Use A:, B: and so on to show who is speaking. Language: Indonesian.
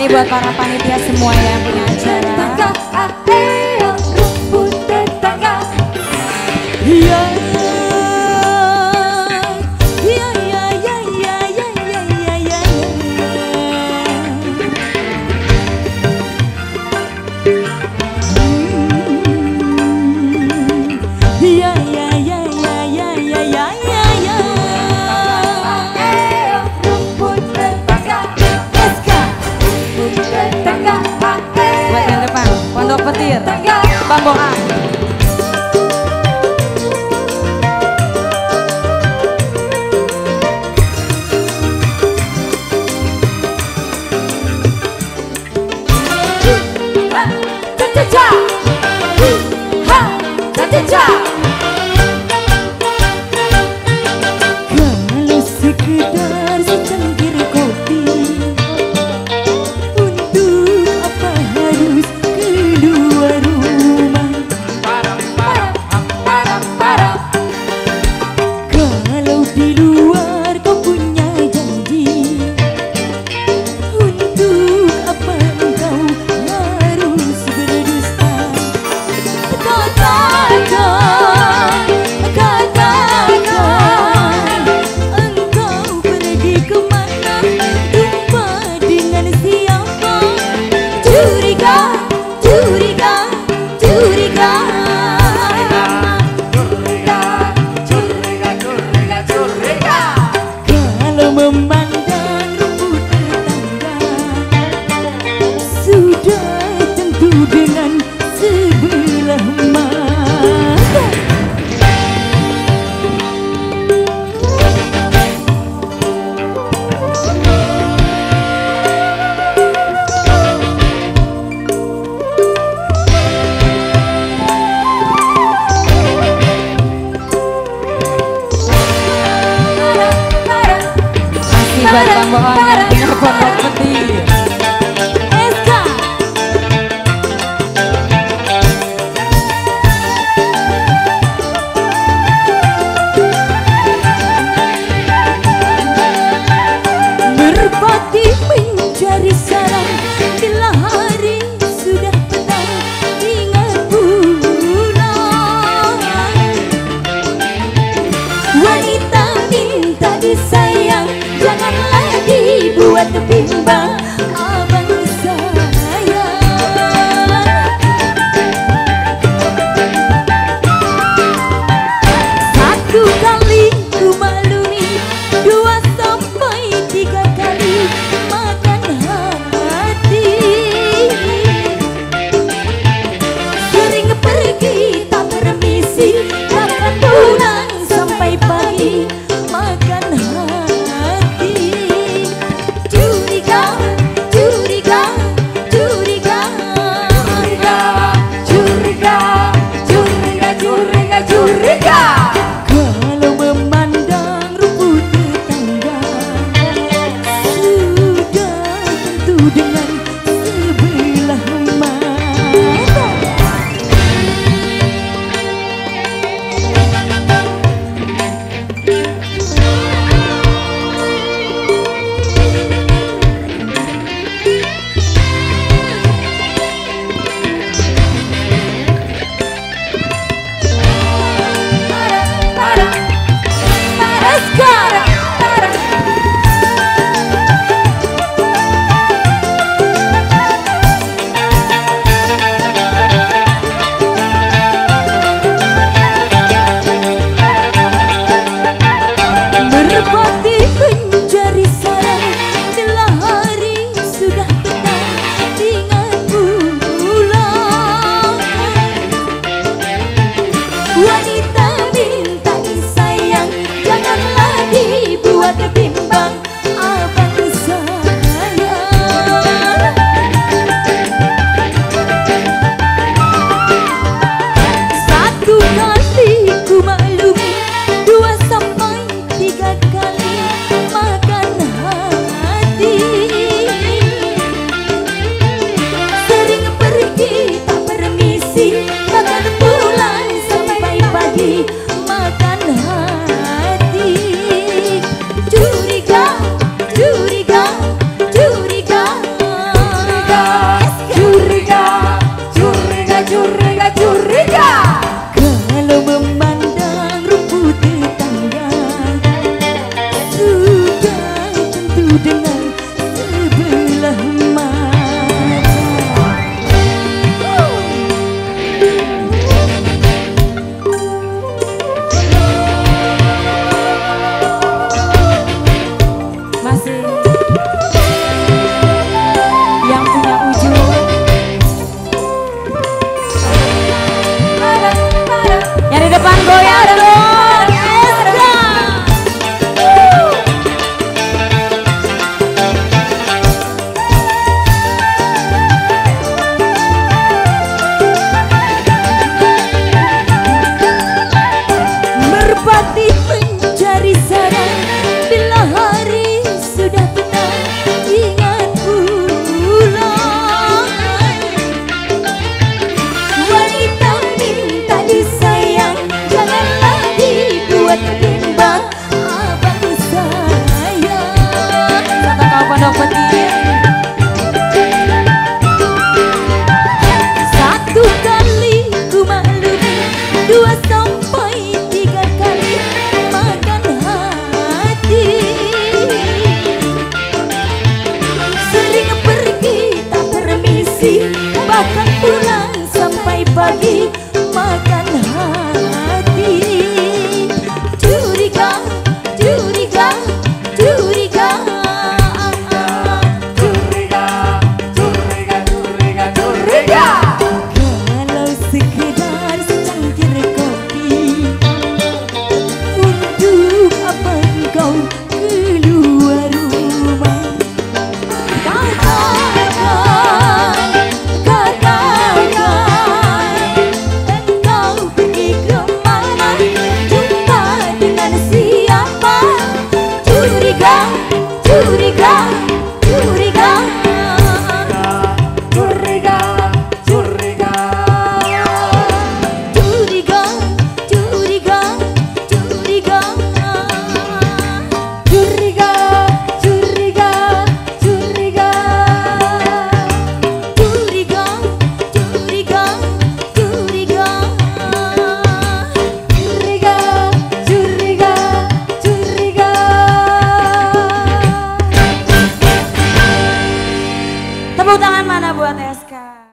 A: Ini buat para panitia semua yang punya acara.
B: Rumput tetangga.
A: Iya. Pondok Petir, Bamboan. Kalau sekedar secangkir kopi, untuk apa harus keluar rumah? Kalau di luar kau punya janji, untuk apa engkau harus berdusta? Katakan, engkau pergi kemana? Jumpa dengan siapa? Curiga, curiga, curiga. Kalau memandang rumput tetangga, sudah tentu dengan sebelah mata. Masih buat Bamboan yang punya Pondok Petir. Merpati mencari sarang bila hari sudah petang, ingat pulang. Wanita minta disayang, janganlah dibuat bimbang, abang sayang. Satu kali ku maklumi, 2 sampai 3 kali makan hati. Sering pergi tak permisi, bahkan pulang sampai pagi.